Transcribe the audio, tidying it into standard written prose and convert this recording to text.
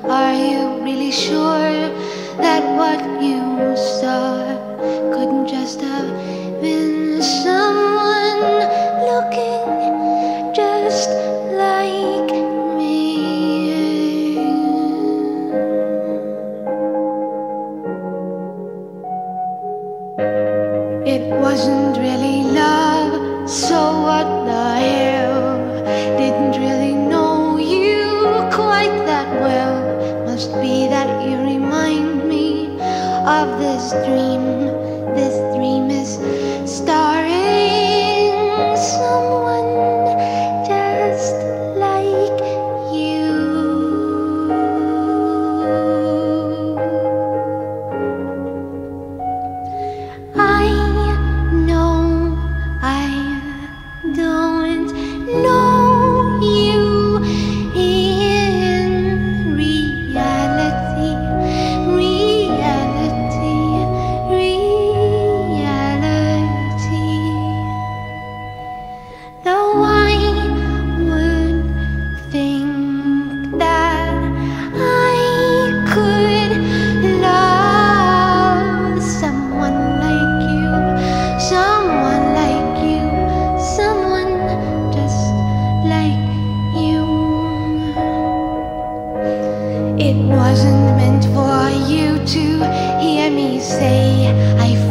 Are you really sure that what you saw couldn't just have been someone looking just like me? It wasn't really love, so what the hell? Didn't really know you quite that well. Must be that you remind me of this dream. This dream is starring someone just like you. I know I don't know you in reality, though I would think that I could love someone like you, someone like you, someone just like you. It wasn't meant for you to hear me say I